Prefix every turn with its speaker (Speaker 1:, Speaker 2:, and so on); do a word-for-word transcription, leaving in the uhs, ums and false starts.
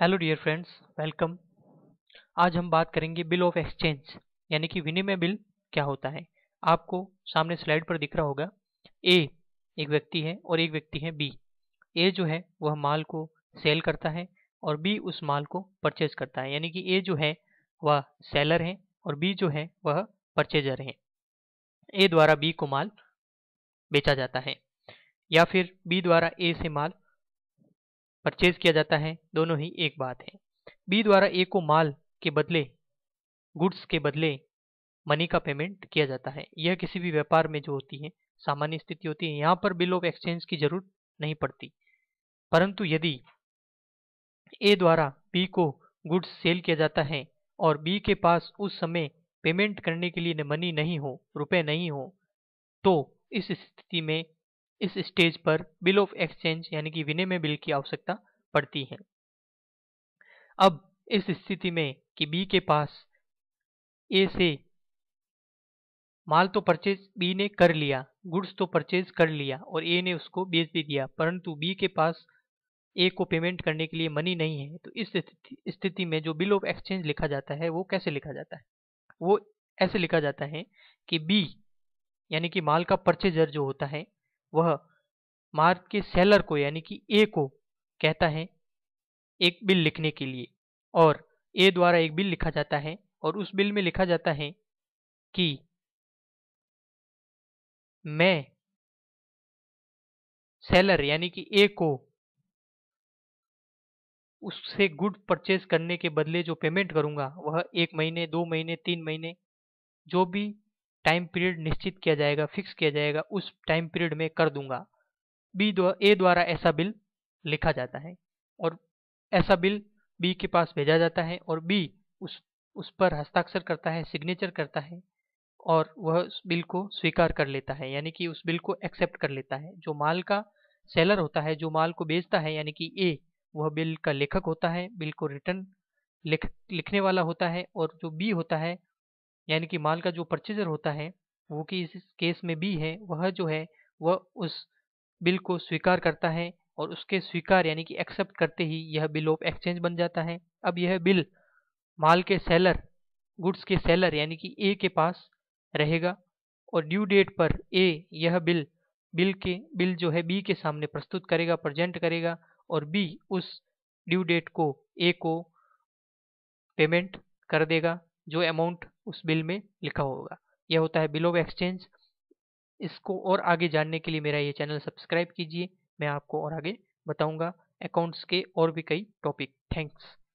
Speaker 1: Hello dear friends, welcome. आज हम बात करेंगे बिल ऑफ एक्सचेंज यानी कि विनिमय बिल क्या होता है। आपको सामने स्लाइड पर दिख रहा होगा। ए एक व्यक्ति है और एक व्यक्ति है बी। ए जो है वह माल को सेल करता है और बी उस माल को परचेज करता है, यानी कि ए जो है वह सेलर है और बी जो है वह परचेजर है। ए द्वारा बी को माल बेचा जाता है या फिर बी द्वारा ए से माल परचेज किया जाता है, दोनों ही एक बात है। बी द्वारा ए को माल के बदले, गुड्स के बदले मनी का पेमेंट किया जाता है। यह किसी भी व्यापार में जो होती है सामान्य स्थिति होती है, यहाँ पर बिल ऑफ एक्सचेंज की जरूरत नहीं पड़ती। परंतु यदि ए द्वारा बी को गुड्स सेल किया जाता है और बी के पास उस समय पेमेंट करने के लिए मनी नहीं हो, रुपए नहीं हो, तो इस स्थिति में इस स्टेज पर बिल ऑफ एक्सचेंज यानी कि विनिमय बिल की आवश्यकता पड़ती है। अब इस स्थिति में कि बी के पास ए से माल तो परचेज बी ने कर लिया, गुड्स तो परचेज कर लिया और ए ने उसको बेच भी दिया, परंतु बी के पास ए को पेमेंट करने के लिए मनी नहीं है। तो इस स्थिति स्थिति में जो बिल ऑफ एक्सचेंज लिखा जाता है वो कैसे लिखा जाता है? वो ऐसे लिखा जाता है कि बी यानी कि माल का परचेजर जो होता है वह माल के सेलर को यानी कि ए को कहता है एक बिल लिखने के लिए, और ए द्वारा एक बिल लिखा जाता है और उस बिल में लिखा जाता है कि मैं सेलर यानी कि ए को उससे गुड परचेज करने के बदले जो पेमेंट करूंगा वह एक महीने, दो महीने, तीन महीने, जो भी टाइम पीरियड निश्चित किया जाएगा, फिक्स किया जाएगा, उस टाइम पीरियड में कर दूंगा। बी द्वारा ए द्वारा ऐसा बिल लिखा जाता है और ऐसा बिल बी के पास भेजा जाता है और बी उस उस पर हस्ताक्षर करता है, सिग्नेचर करता है और वह उस बिल को स्वीकार कर लेता है, यानी कि उस बिल को एक्सेप्ट कर लेता है। जो माल का सेलर होता है, जो माल को बेचता है यानी कि ए, वह बिल का लेखक होता है, बिल को रिटर्न लिख लिखने वाला होता है, और जो बी होता है यानी कि माल का जो परचेजर होता है, वो कि इस केस में बी है, वह जो है वह उस बिल को स्वीकार करता है और उसके स्वीकार यानी कि एक्सेप्ट करते ही यह बिल ऑफ एक्सचेंज बन जाता है। अब यह बिल माल के सेलर, गुड्स के सेलर यानी कि ए के पास रहेगा और ड्यू डेट पर ए यह बिल बिल के बिल जो है बी के सामने प्रस्तुत करेगा, प्रेजेंट करेगा, और बी उस ड्यू डेट को ए को पेमेंट कर देगा जो अमाउंट उस बिल में लिखा होगा। यह होता है बिल ऑफ एक्सचेंज। इसको और आगे जानने के लिए मेरा ये चैनल सब्सक्राइब कीजिए। मैं आपको और आगे बताऊंगा अकाउंट्स के और भी कई टॉपिक। थैंक्स।